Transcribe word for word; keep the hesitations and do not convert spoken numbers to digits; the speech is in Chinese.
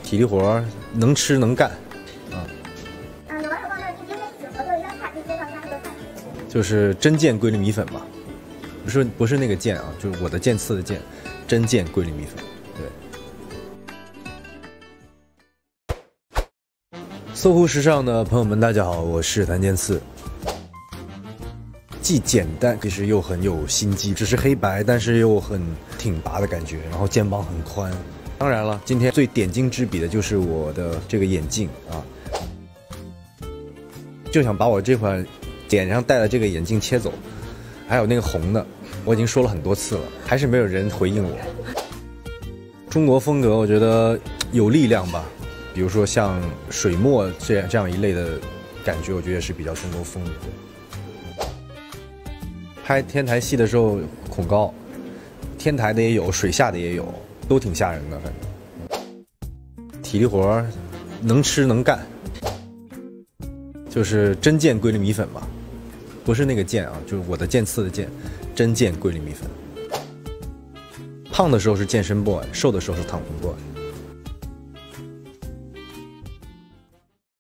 体力活儿能吃能干，啊。 嗯，有网友报道直接跟喜合作一张卡，可以介绍一下这个菜。 就是真剑桂林米粉吧，不是不是那个剑啊，就是我的剑刺的剑，真剑桂林米粉。对。搜狐时尚的朋友们，大家好，我是谭健次。既简单，其实又很有心机，只是黑白，但是又很挺拔的感觉，然后肩膀很宽。当然了，今天最点睛之笔的就是我的这个眼镜啊，就想把我这款脸上戴的这个眼镜切走，还有那个红的，我已经说了很多次了，还是没有人回应我。中国风格，我觉得有力量吧，比如说像水墨这样这样一类的感觉，我觉得是比较中国风的。拍天台戏的时候恐高，天台的也有，水下的也有，都挺吓人的。反正体力活儿能吃能干，就是真剑桂林米粉吧，不是那个剑啊，就是我的剑刺的剑，真剑桂林米粉。胖的时候是健身 boy， 瘦的时候是躺平 boy。